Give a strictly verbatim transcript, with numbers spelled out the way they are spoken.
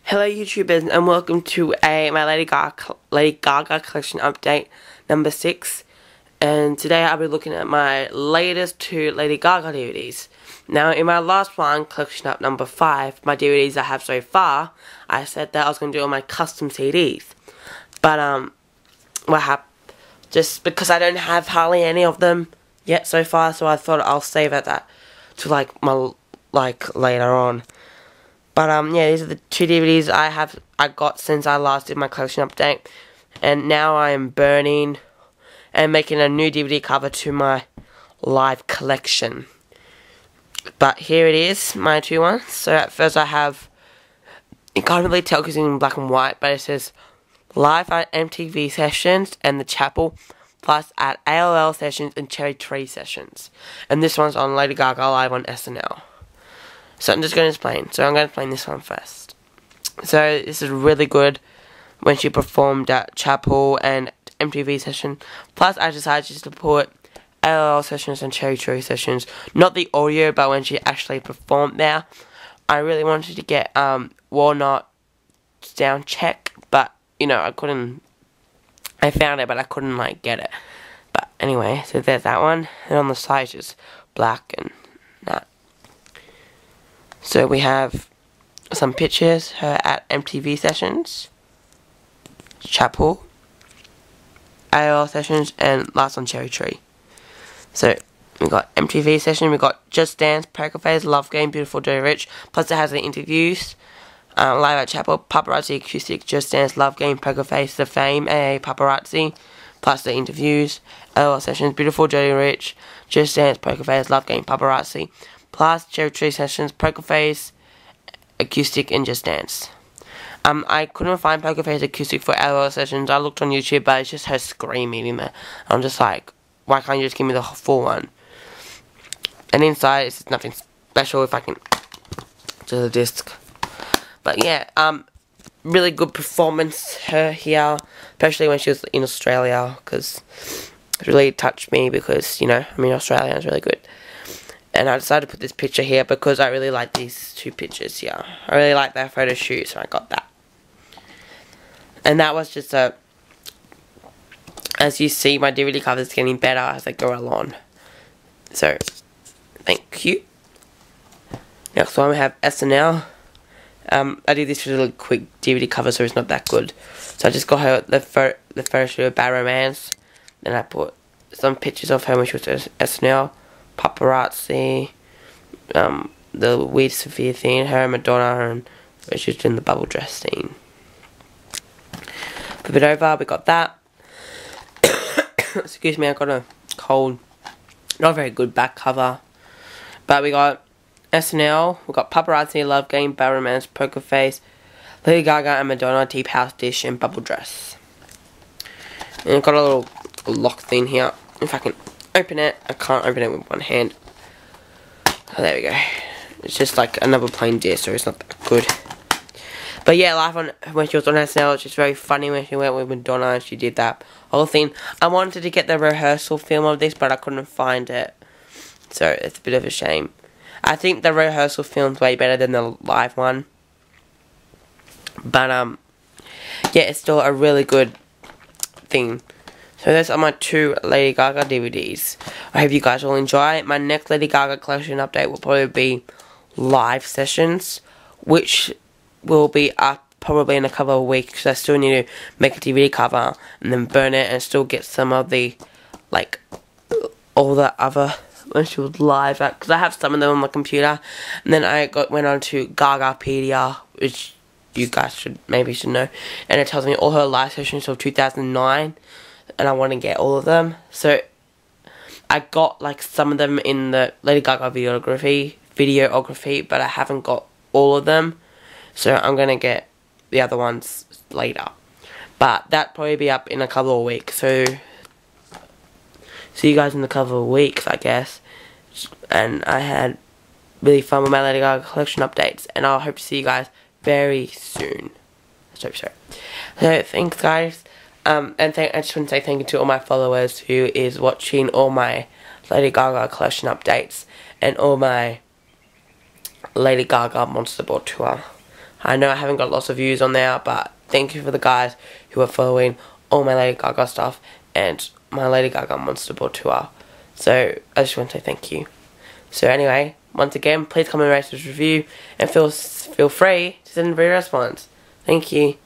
Hello YouTubers and welcome to a my Lady Gaga, Lady Gaga collection update number six, and today I'll be looking at my latest two Lady Gaga D V Ds. Now in my last one, collection up number five, my D V Ds I have so far, I said that I was going to do all my custom C Ds, but um what happened, just because I don't have hardly any of them yet so far, so I thought I'll save it that to like my like later on. But um yeah, these are the two D V Ds I have I got since I last did my collection update, and now I am burning and making a new D V D cover to my live collection. But here it is, my two ones. So at first I have, you can't really tell because it's in black and white, but it says live at M T V sessions and the chapel, plus at A O L sessions and Cherry Tree sessions. And this one's on Lady Gaga live on S N L. So I'm just going to explain. So I'm going to explain this one first. So this is really good when she performed at Chapel and M T V session. Plus I decided just to put A O L sessions and Cherry Tree sessions. Not the audio, but when she actually performed there. I really wanted to get um, Walnut sound check, but you know I couldn't. I found it, but I couldn't like get it. But anyway, so there's that one. And on the side it's just black and that. So we have some pictures, her at M T V sessions, Chapel, A O L sessions, and last on Cherry Tree. So we got M T V session, we got Just Dance, Poker Face, Love Game, Beautiful Dirty Rich, plus it has the interviews, um, live at Chapel, Paparazzi, Acoustic, Just Dance, Love Game, Poker Face, The Fame, A A, Paparazzi, plus the interviews, A O L sessions, Beautiful Dirty Rich, Just Dance, Poker Face, Love Game, Paparazzi, plus Cherry Tree sessions, Poker Face, Acoustic, and Just Dance. Um, I couldn't find Poker Face Acoustic for A O L sessions. I looked on YouTube, but it's just her screaming in there. I'm just like, why can't you just give me the full one? And inside, it's nothing special if I can do the disc. But yeah, um, really good performance her here, especially when she was in Australia, because it really touched me because, you know, I mean, Australia is really good. And I decided to put this picture here because I really like these two pictures here. I really like that photo shoot, so I got that. And that was just a... As you see, my D V D cover is getting better as I go along. So, thank you. Next one we have S N L. Um, I did this really quick D V D cover, so it's not that good. So I just got her the, pho the photo shoot of Bad Romance. Then I put some pictures of her when she was at S N L. Paparazzi, um, the weird Sophia thing, her and Madonna, and where she was doing the bubble dress scene. Flip it over, we got that. Excuse me, I got a cold. Not a very good back cover. But we got S N L, we got Paparazzi, Love Game, Bad Romance, Poker Face, Lady Gaga and Madonna, Deep House Dish, and Bubble Dress. And I've got a little lock thing here. If I can open it. I can't open it with one hand. Oh, there we go. It's just like another plain disc, so it's not that good. But yeah, live on when she was on S N L, it's just very funny when she went with Madonna and she did that whole thing. I wanted to get the rehearsal film of this, but I couldn't find it. So it's a bit of a shame. I think the rehearsal film's way better than the live one. But um yeah, it's still a really good thing. So those are my two Lady Gaga D V Ds. I hope you guys will enjoy. My next Lady Gaga collection update will probably be live sessions, which will be up probably in a couple of weeks, because I still need to make a D V D cover and then burn it and still get some of the, like, all the other, when she was live, because I have some of them on my computer. And then I got went on to Gagapedia, which you guys should maybe should know, and it tells me all her live sessions of two thousand nine. And I want to get all of them. So I got like some of them in the Lady Gaga videography, videography, but I haven't got all of them. So I'm going to get the other ones later. But that probably be up in a couple of weeks. So see you guys in a couple of weeks, I guess. And I had really fun with my Lady Gaga collection updates. And I hope to see you guys very soon. Let's hope so. So thanks guys. Um, and th I just want to say thank you to all my followers who is watching all my Lady Gaga collection updates and all my Lady Gaga Monster Ball tour I know I haven't got lots of views on there, but thank you for the guys who are following all my Lady Gaga stuff and my Lady Gaga Monster Ball tour. So I just want to say thank you. So anyway, once again, please comment, rate, this review, and feel feel free to send a video response. Thank you.